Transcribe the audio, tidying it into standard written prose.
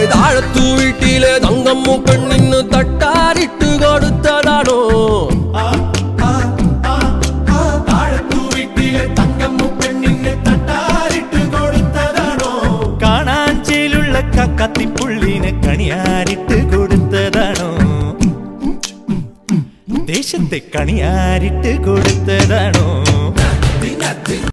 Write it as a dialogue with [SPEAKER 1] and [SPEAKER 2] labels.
[SPEAKER 1] താഴത്തു വീട്ടിലെ തങ്കമ്മു പെണ്ണിന് തട്ടാരിട്ട് കൊടുത്തതാണോ?
[SPEAKER 2] താഴത്തു വീട്ടിലെ തങ്കമ്മു പെണ്ണിന് തട്ടാരിട്ട് കൊടുത്തതാണോ? കാണാഞ്ചേലുള്ള കത്തിപ്പുള്ളിനെ കണിയാരിട്ട് കൊടുത്തതാണോ? ദേശത്തെ കണിയാരിട്ട് കൊടുത്തതാണോ?